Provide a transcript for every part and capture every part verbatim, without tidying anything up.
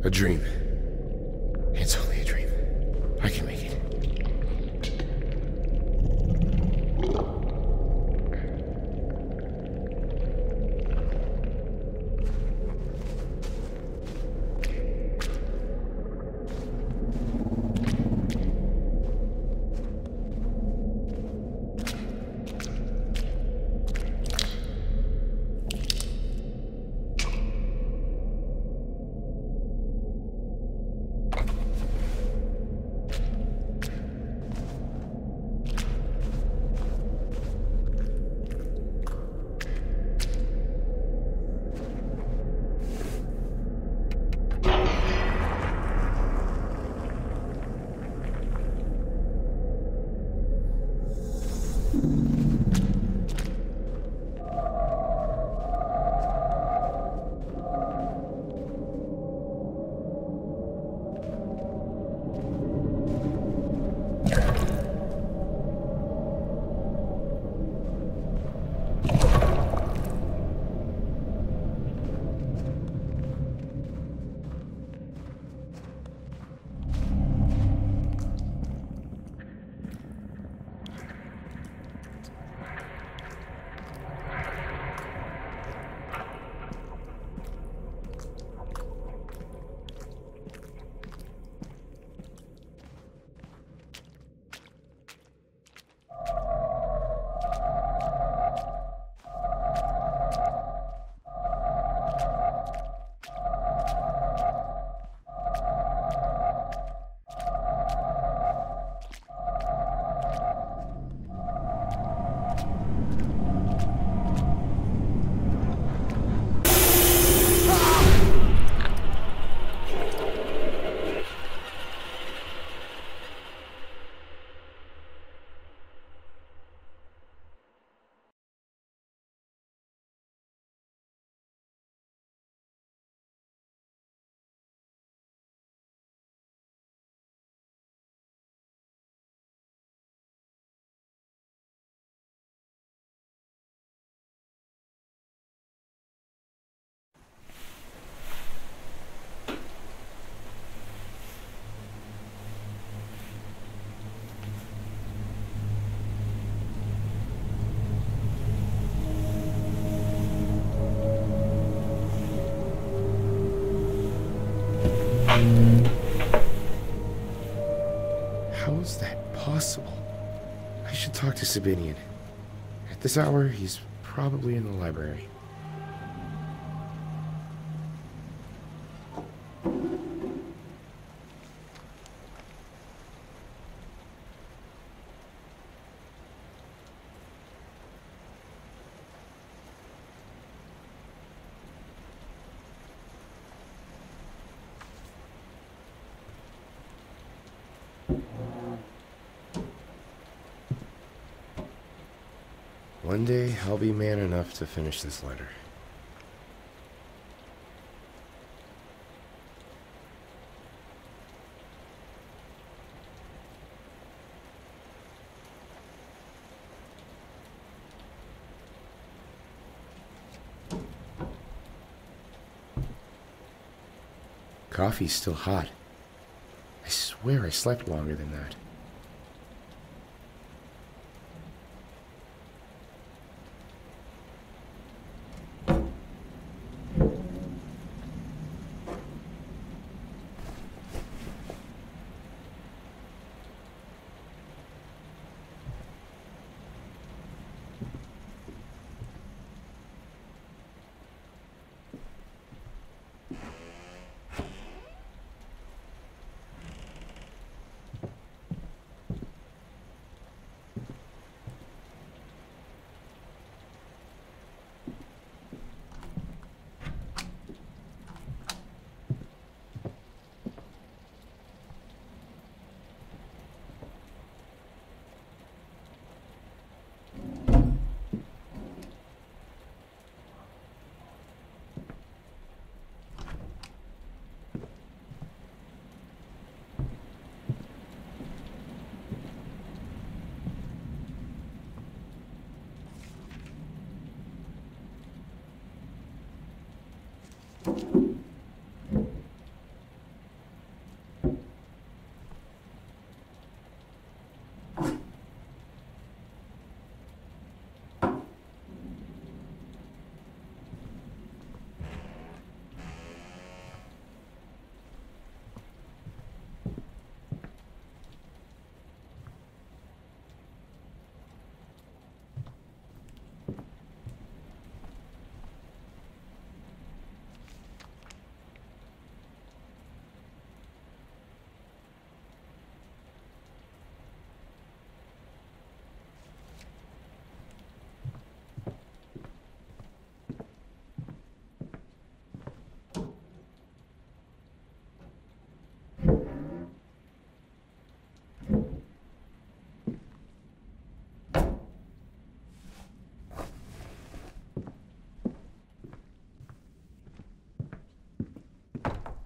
A dream. It's only a dream. I can make it. How is that possible? I should talk to Sabinian. At this hour, he's probably in the library. One day, I'll be man enough to finish this letter. Coffee's still hot. I swear I slept longer than that.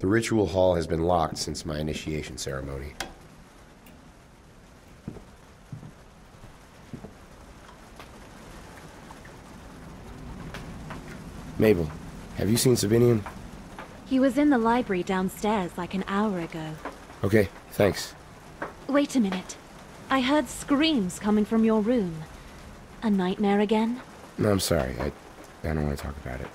The ritual hall has been locked since my initiation ceremony. Mabel, have you seen Sabinian? He was in the library downstairs like an hour ago. Okay, thanks. Wait a minute. I heard screams coming from your room. A nightmare again? No, I'm sorry. I, I don't want to talk about it.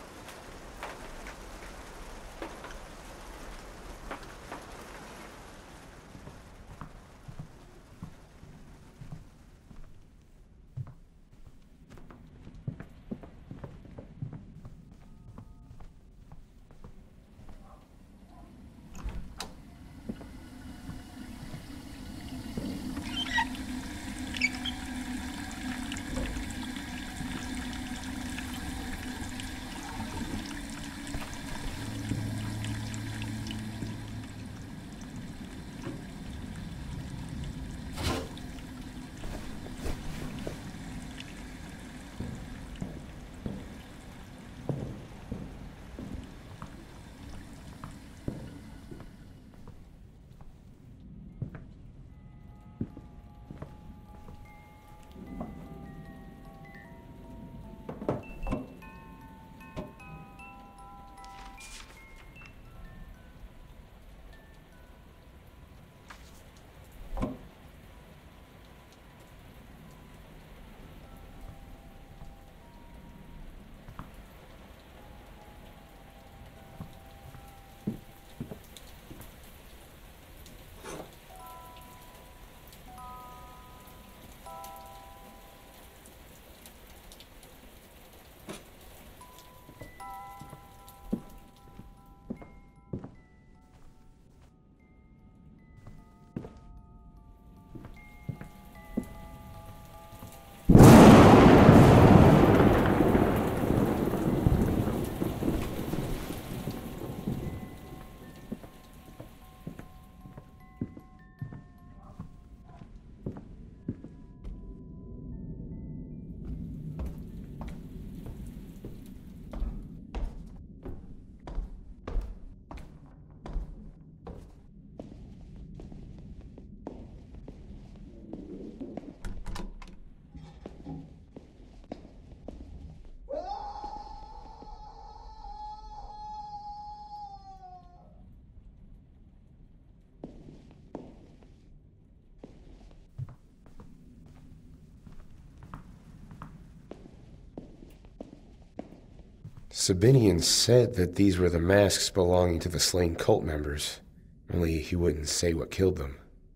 Sabinian said that these were the masks belonging to the slain cult members, only he wouldn't say what killed them.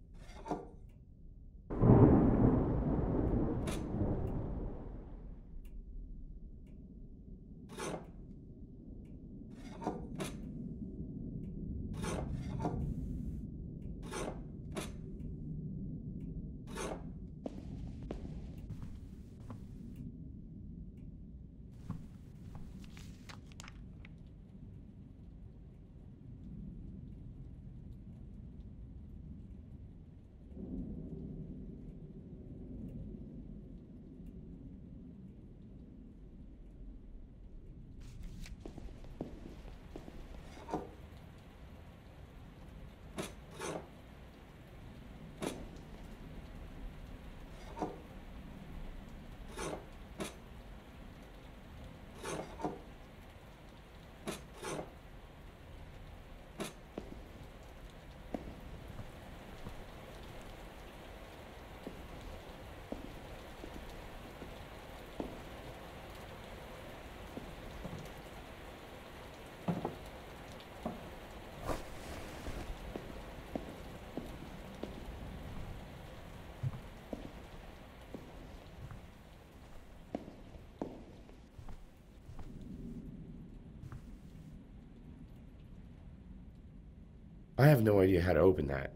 I have no idea how to open that.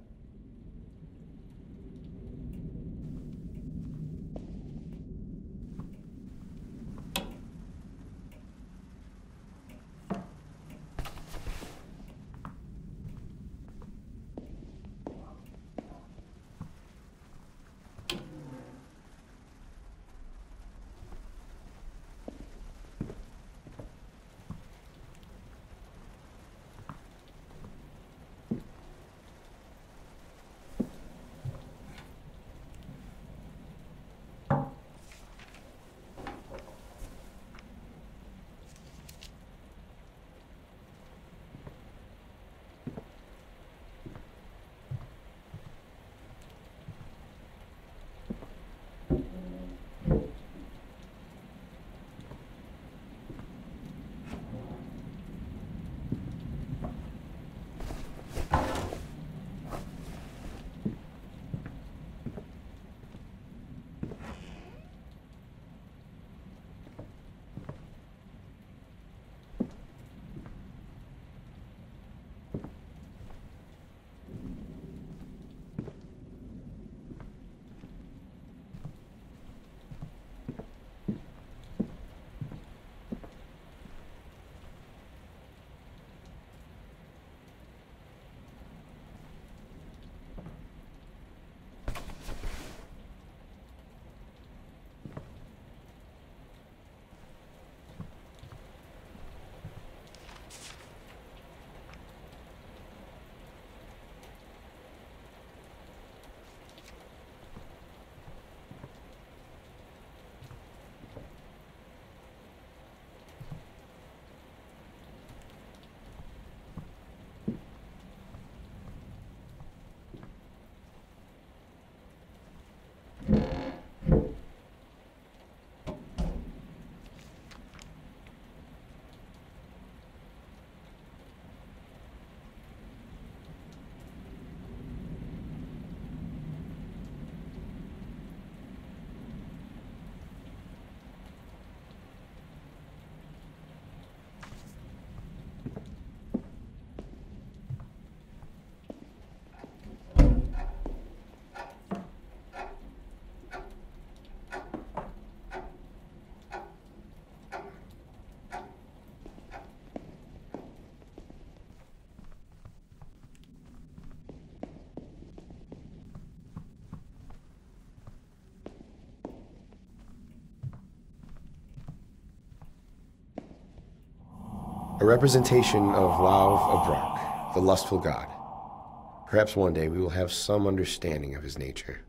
A representation of Lauv Abrak, the lustful god. Perhaps one day we will have some understanding of his nature.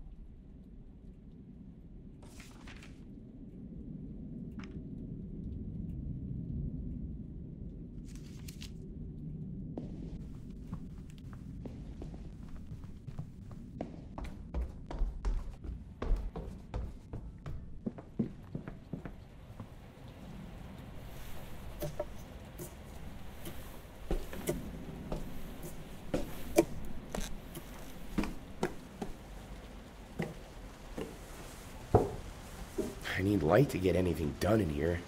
I need light to get anything done in here.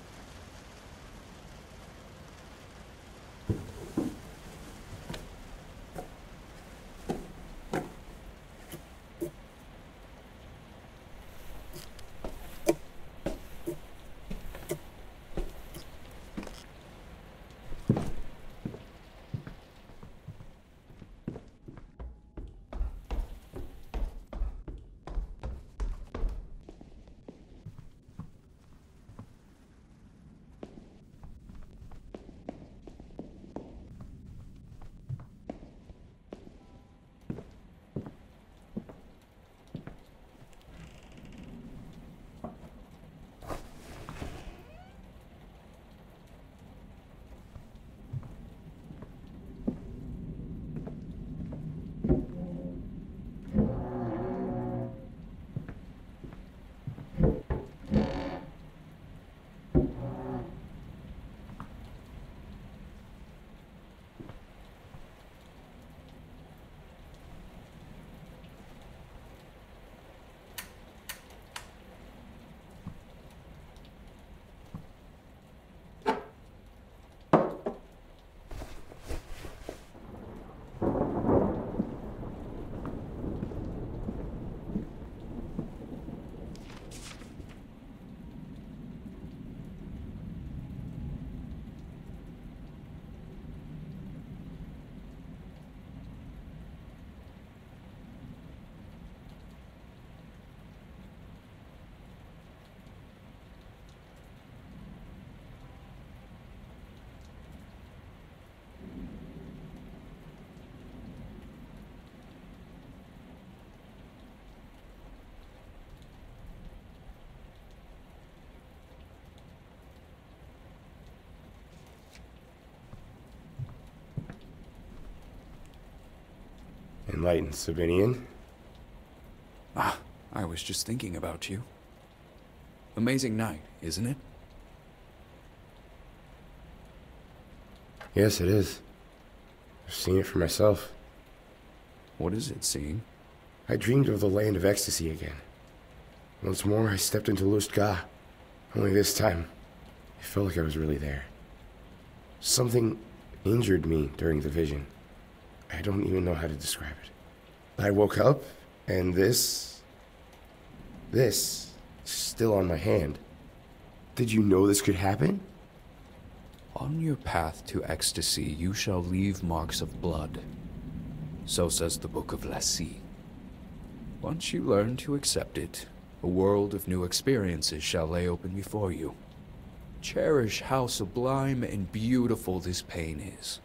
Enlightened Sabinian. Ah, I was just thinking about you. Amazing night, isn't it? Yes, it is. I've seen it for myself. What is it, seeing? I dreamed of the land of ecstasy again. Once more, I stepped into Lustga. Only this time, it felt like I was really there. Something injured me during the vision. I don't even know how to describe it. I woke up, and this... This... is still on my hand. Did you know this could happen? On your path to ecstasy, you shall leave marks of blood. So says the Book of Lassie. Once you learn to accept it, a world of new experiences shall lay open before you. Cherish how sublime and beautiful this pain is.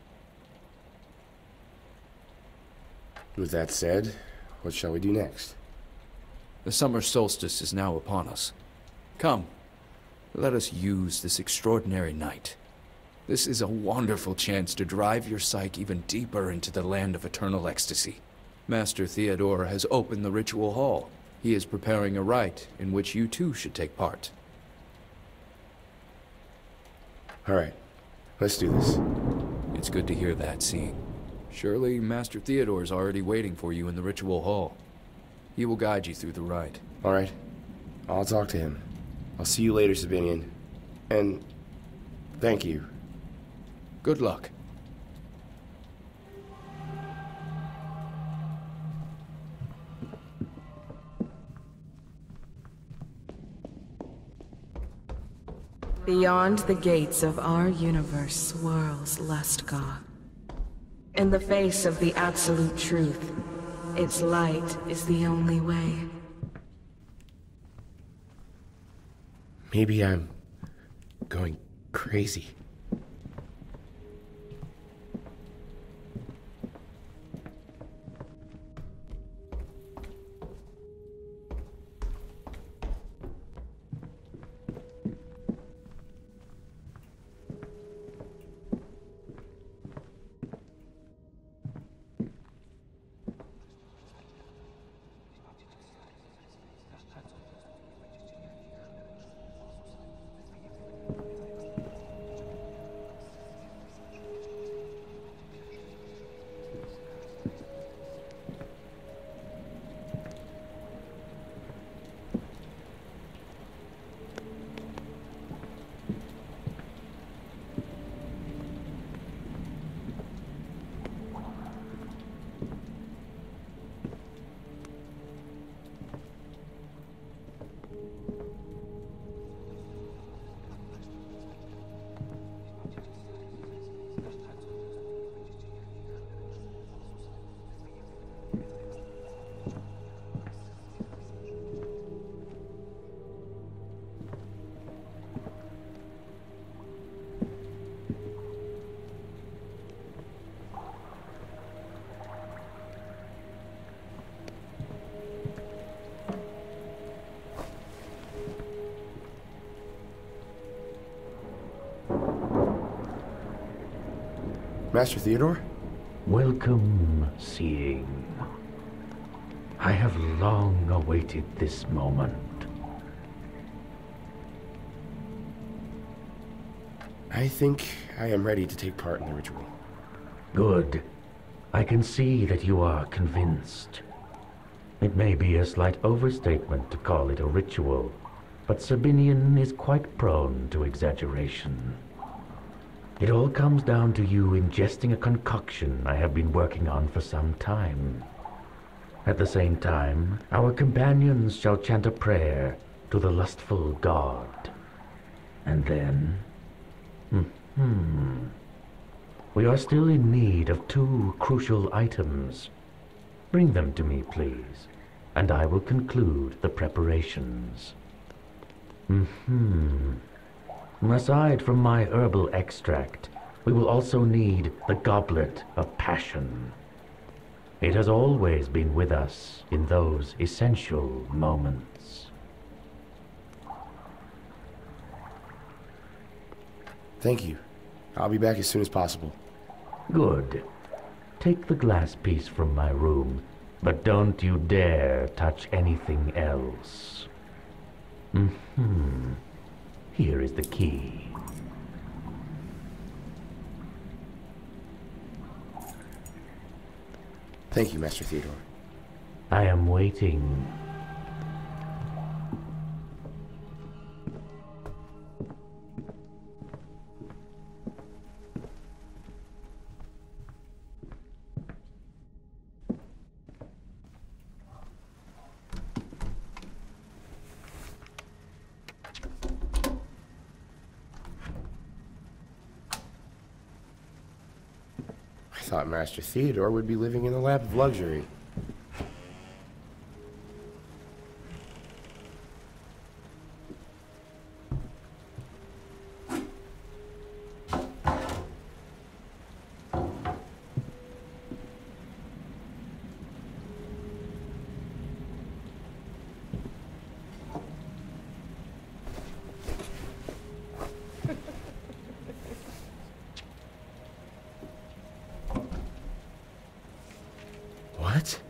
With that said, what shall we do next? The summer solstice is now upon us. Come, let us use this extraordinary night. This is a wonderful chance to drive your psyche even deeper into the land of eternal ecstasy. Master Theodore has opened the ritual hall. He is preparing a rite in which you too should take part. All right, let's do this. It's good to hear that, seeing. Surely Master Theodore's already waiting for you in the ritual hall. He will guide you through the rite. All right, I'll talk to him. I'll see you later, Sabinian. And thank you. Good luck. Beyond the gates of our universe swirls Lustga. In the face of the absolute truth, its light is the only way. Maybe I'm going crazy. Master Theodore? Welcome, Seeing. I have long awaited this moment. I think I am ready to take part in the ritual. Good. I can see that you are convinced. It may be a slight overstatement to call it a ritual, but Sabinian is quite prone to exaggeration. It all comes down to you ingesting a concoction I have been working on for some time. At the same time, our companions shall chant a prayer to the lustful god. And then... Hmm... We are still in need of two crucial items. Bring them to me, please, and I will conclude the preparations. Mm-hmm. Aside from my herbal extract, we will also need the Goblet of Passion. It has always been with us in those essential moments. Thank you. I'll be back as soon as possible. Good. Take the glass piece from my room, but don't you dare touch anything else. Mm-hmm. Here is the key. Thank you, Master Theodore. I am waiting. I thought Master Theodore would be living in a lap of luxury. What?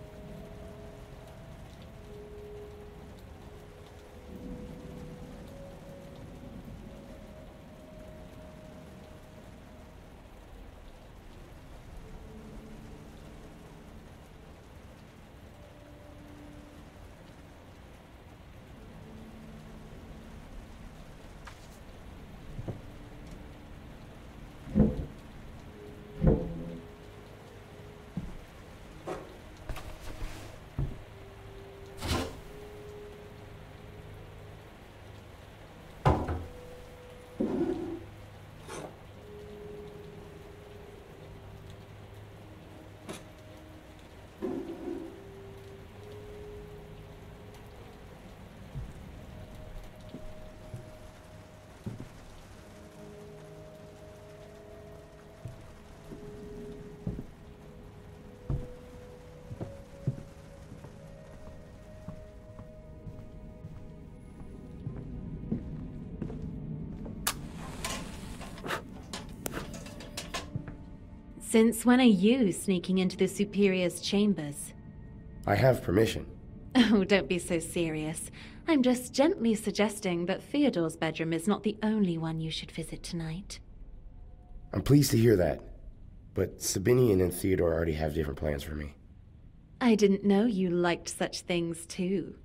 Since when are you sneaking into the Superior's chambers? I have permission. Oh, don't be so serious. I'm just gently suggesting that Theodore's bedroom is not the only one you should visit tonight. I'm pleased to hear that. But Sabinian and Theodore already have different plans for me. I didn't know you liked such things too.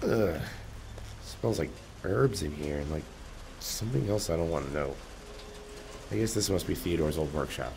Ugh. Smells like herbs in here and like something else I don't want to know. I guess this must be Theodore's old workshop.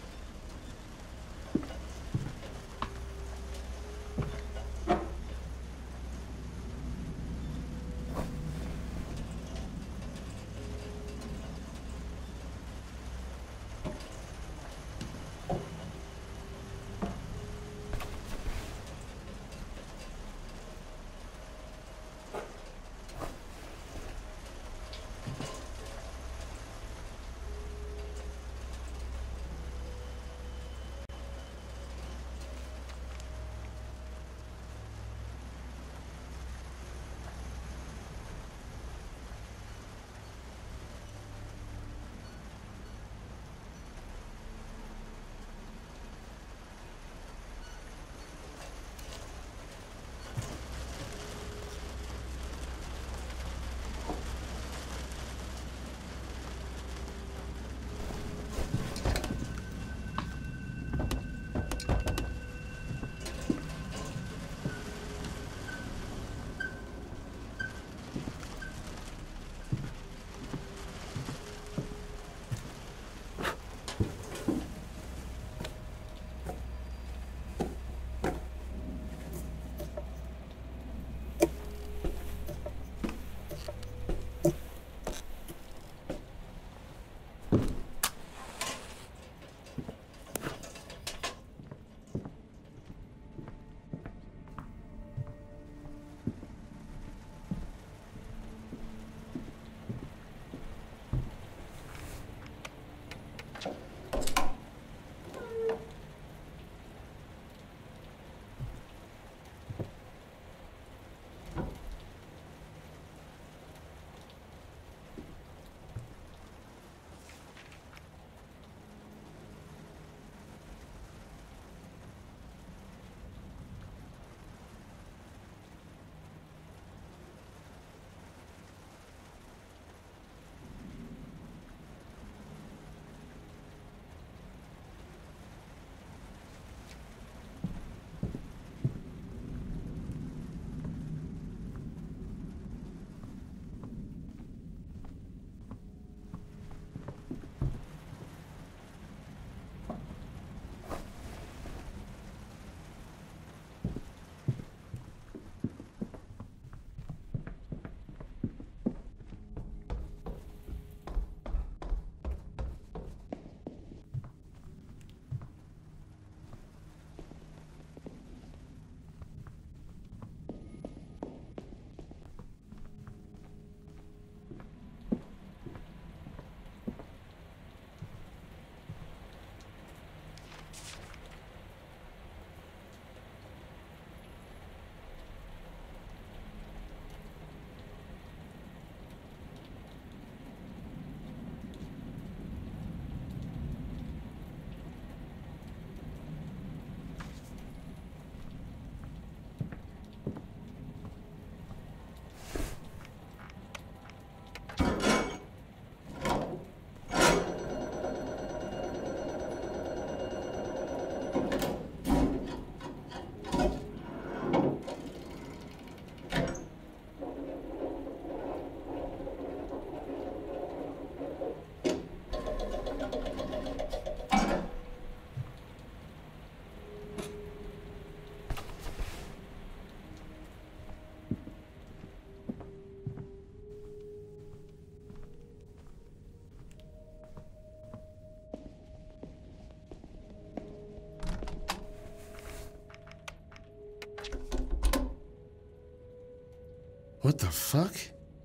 What the fuck?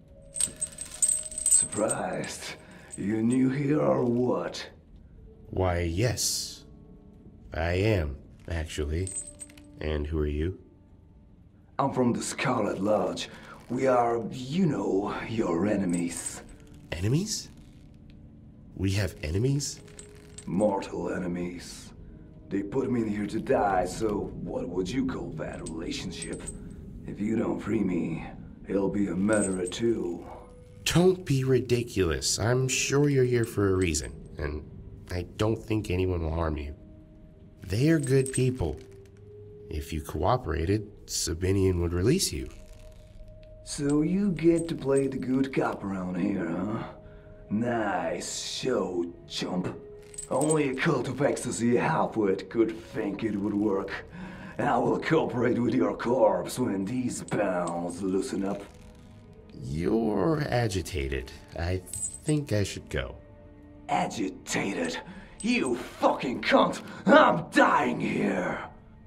Surprised? You new here or what? Why, yes. I am, actually. And who are you? I'm from the Scarlet Lodge. We are, you know, your enemies. Enemies? We have enemies? Mortal enemies. They put me in here to die, so what would you call that relationship? If you don't free me, it'll be a matter of two. Don't be ridiculous. I'm sure you're here for a reason, and I don't think anyone will harm you. They are good people. If you cooperated, Sabinian would release you. So you get to play the good cop around here, huh? Nice show, chump. Only a cult of ecstasy halfwit could think it would work. And I will cooperate with your corpse when these pounds loosen up. You're agitated. I think I should go. Agitated? You fucking cunt! I'm dying here!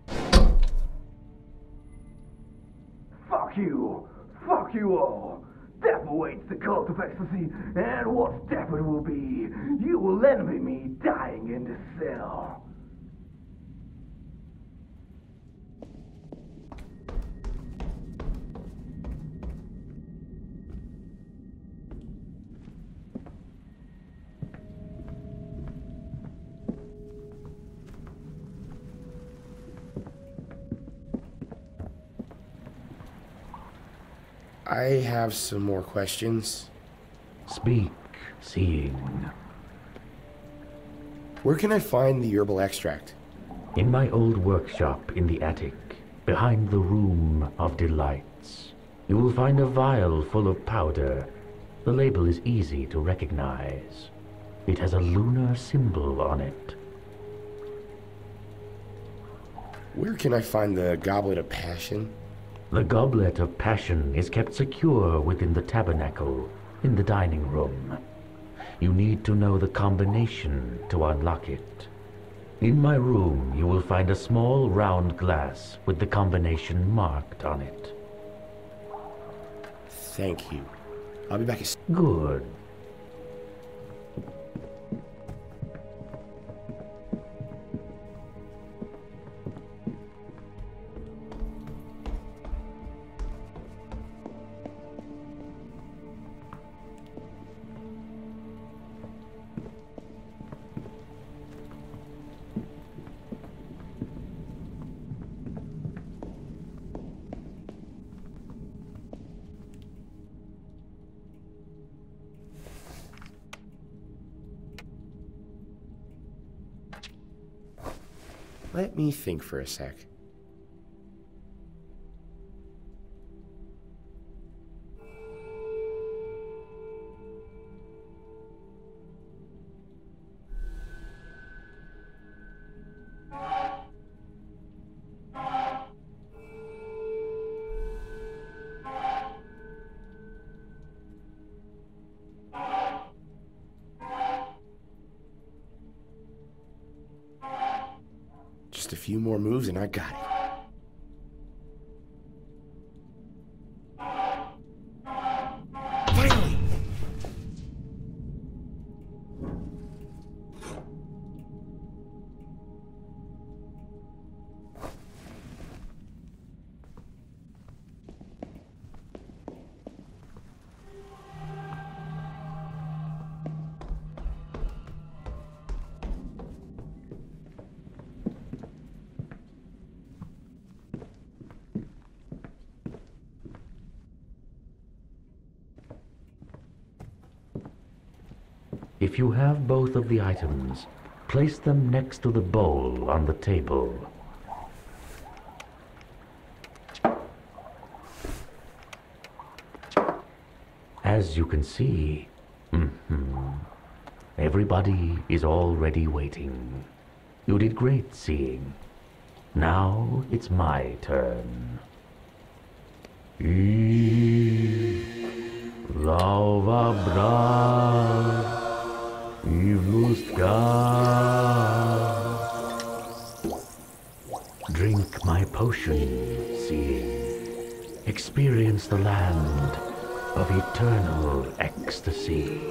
Fuck you! Fuck you all! Death awaits the cult of ecstasy, and what death it will be, you will envy me dying in the cell. I have some more questions. Speak, seeing. Where can I find the herbal extract? In my old workshop in the attic, behind the Room of Delights, you will find a vial full of powder. The label is easy to recognize. It has a lunar symbol on it. Where can I find the Goblet of Passion? The Goblet of Passion is kept secure within the tabernacle, in the dining room. You need to know the combination to unlock it. In my room, you will find a small round glass with the combination marked on it. Thank you. I'll be back as... Good. Let me think for a sec. Just a few more moves and I got it. Finally! If you have both of the items, place them next to the bowl on the table. As you can see, mm-hmm, everybody is already waiting. You did great, Seeing. Now it's my turn. I Lava Bra. Drink my potion, Seeing. Experience the land of eternal ecstasy.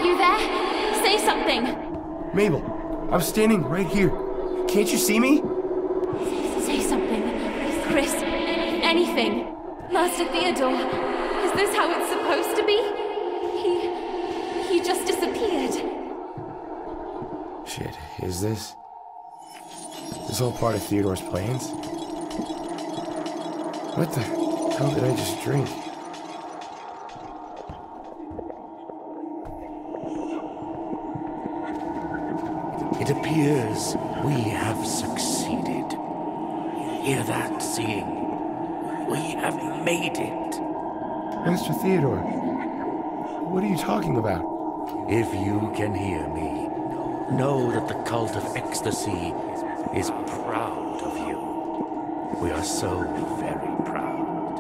you there? Say something! Mabel, I'm standing right here. Can't you see me? Say something. Chris, anything. Master Theodore, is this how it's supposed to be? He... he just disappeared. Shit, is this... this all part of Theodore's plans? What the hell did I just drink? It appears we have succeeded. Hear that, Seeing? We have made it. Master Theodore, what are you talking about? If you can hear me, know that the cult of ecstasy is proud of you. We are so very proud.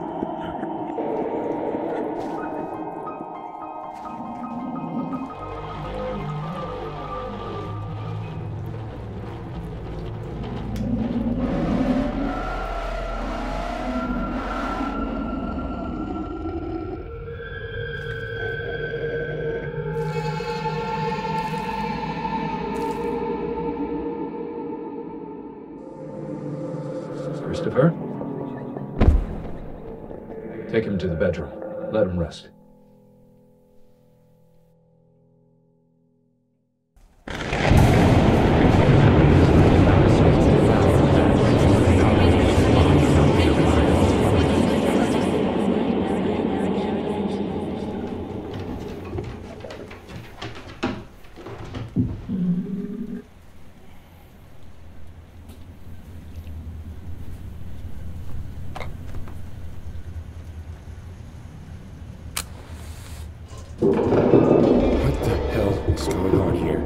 Christopher? Take him to the bedroom. Let him rest. What the hell is going on here?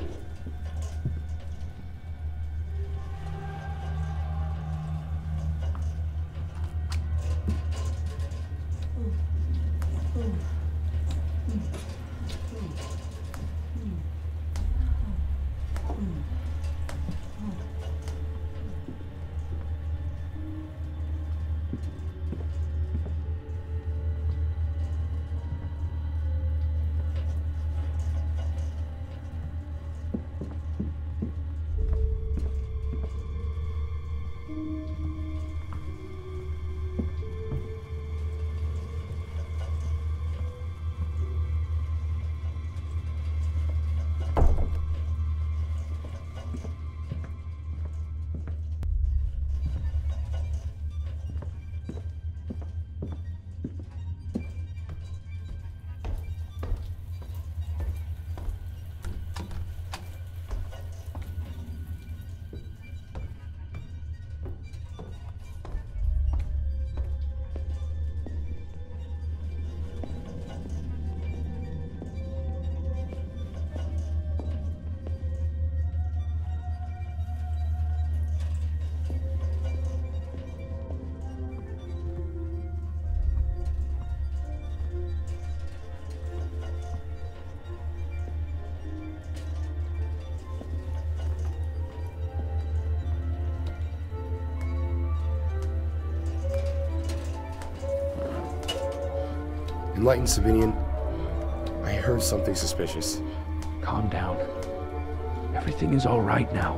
Enlightened Sabinian, I heard something suspicious. Calm down. Everything is all right now.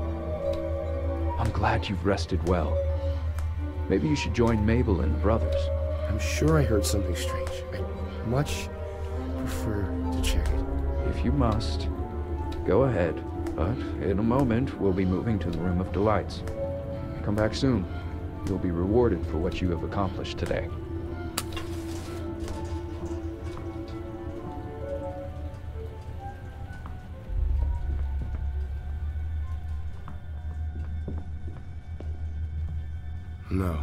I'm glad you've rested well. Maybe you should join Mabel and the brothers. I'm sure I heard something strange. I much prefer to check it. If you must, go ahead. But in a moment, we'll be moving to the Room of Delights. Come back soon. You'll be rewarded for what you have accomplished today. No.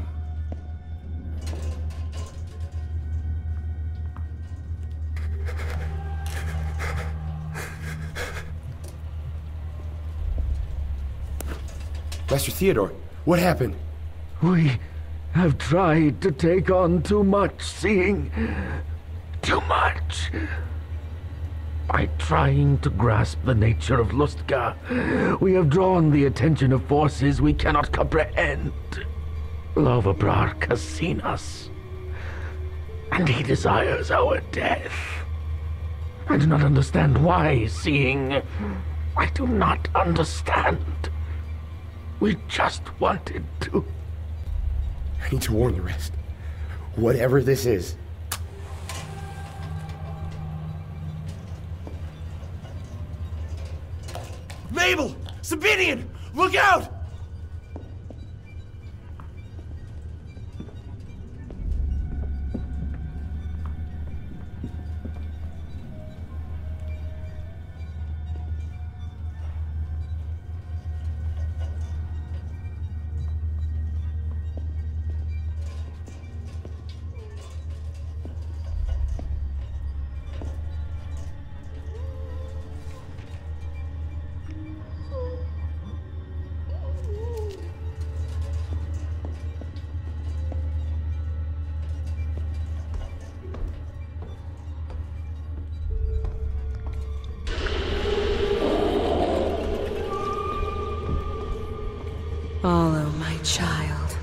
Master Theodore, what happened? We have tried to take on too much, Seeing. Too much. By trying to grasp the nature of Lustgar, we have drawn the attention of forces we cannot comprehend. Lovabrar has seen us, and he desires our death. I do not understand why, seeing. I do not understand. We just wanted to. I need to warn the rest. Whatever this is. Mabel! Sabinian! Look out! Follow my child.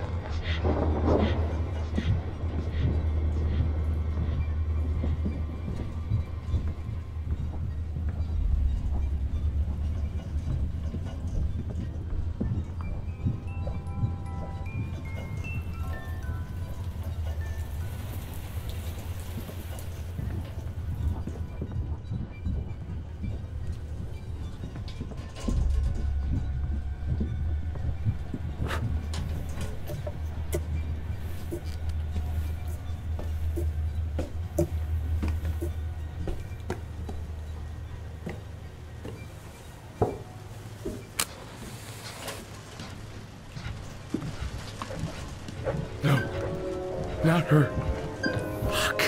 Not her. Fuck.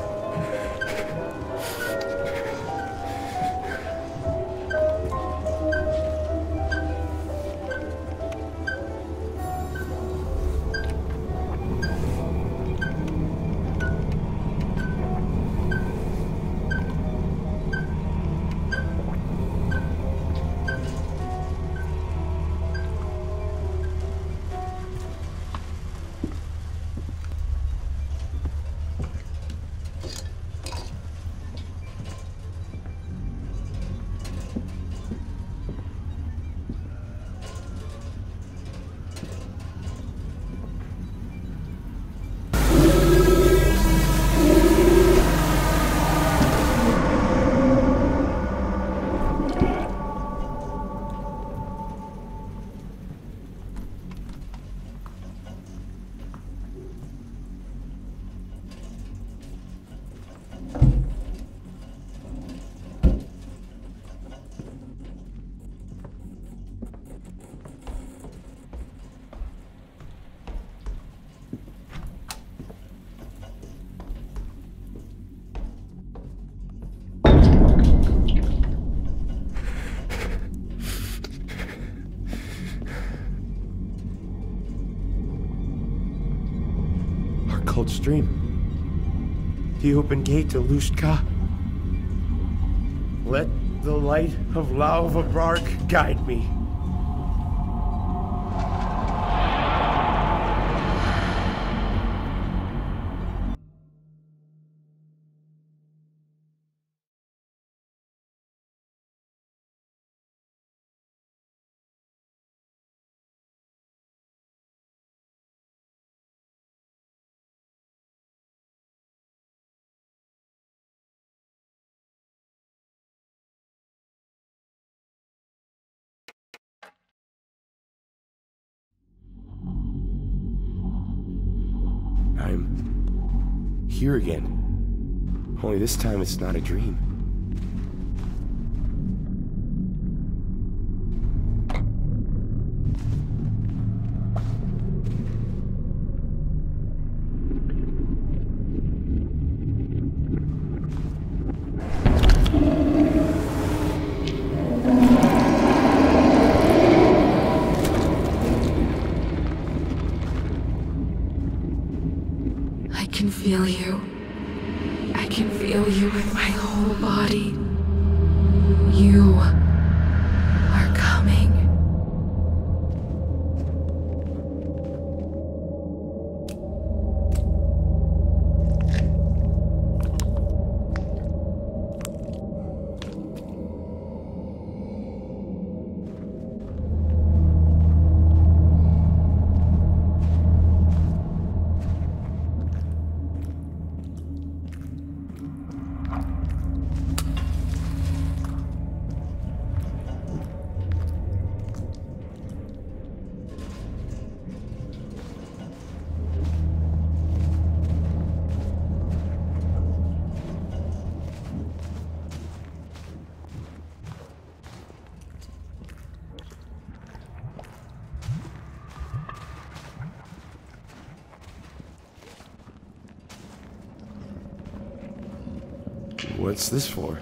Cold stream. The open gate to Lustka. Let the light of Lauva Bark guide me. I'm here again. Only this time it's not a dream. I can feel you. I can feel you with my whole body. You are coming. What's this for?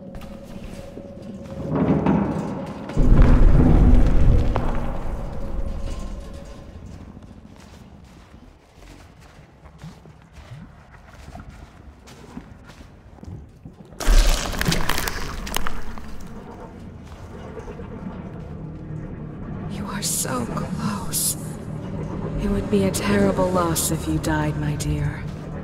You are so close. It would be a terrible loss if you died, my dear.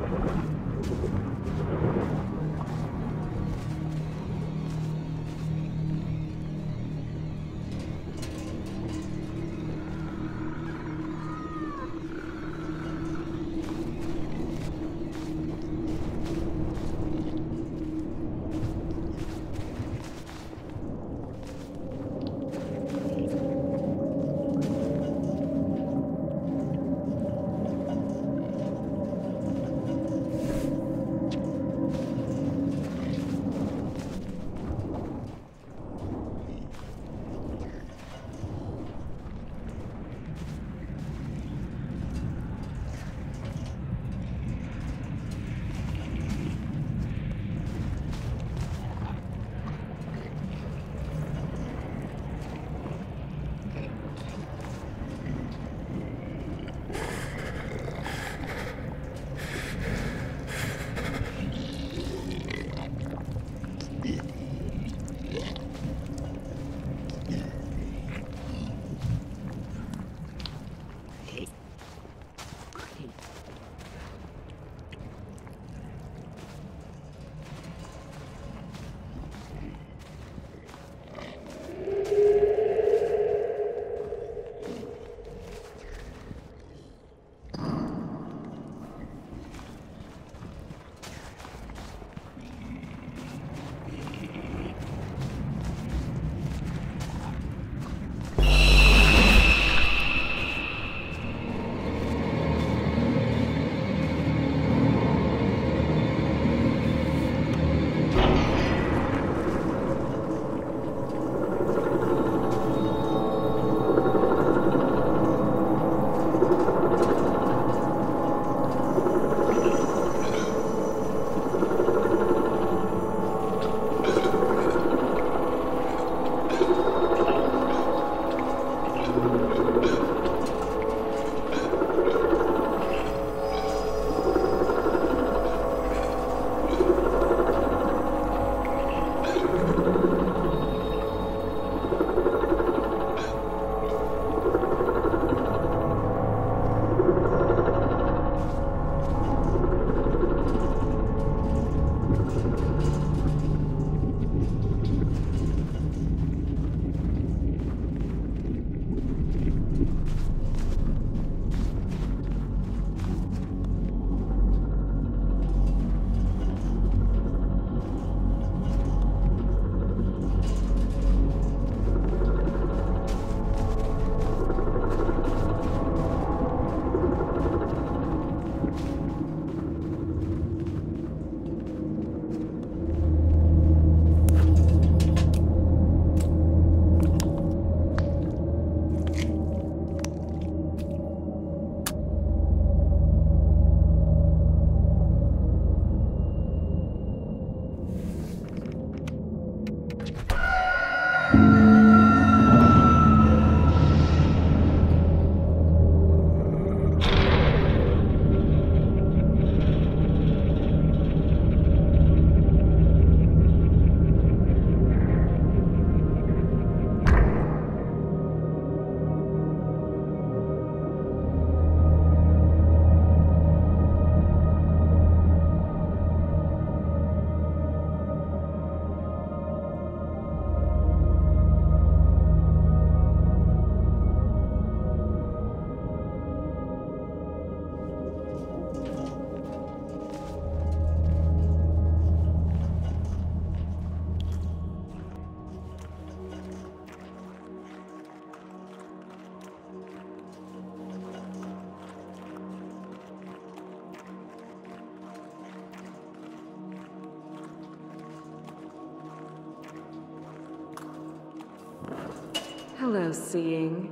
Hello, Seeing.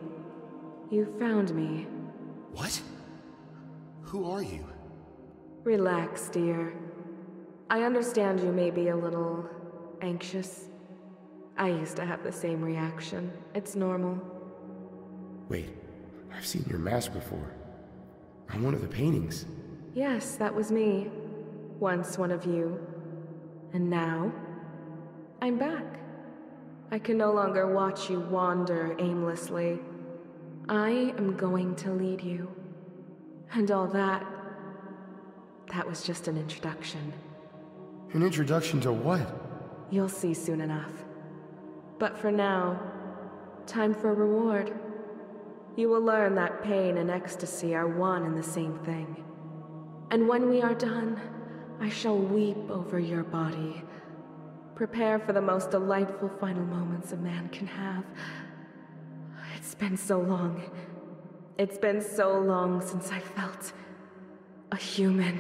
You found me. What? Who are you? Relax, dear. I understand you may be a little anxious. I used to have the same reaction. It's normal. Wait, I've seen your mask before. On one of the paintings. Yes, that was me. Once one of you. And now, I'm back. I can no longer watch you wander aimlessly. I am going to lead you. And all that, that was just an introduction. An introduction to what? You'll see soon enough. But for now, time for reward. You will learn that pain and ecstasy are one and the same thing. And when we are done, I shall weep over your body. Prepare for the most delightful final moments a man can have. It's been so long. It's been so long since I felt a human.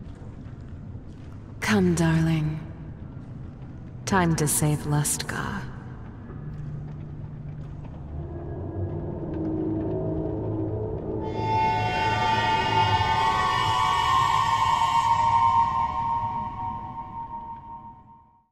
Come, darling. Time to save Lustgar.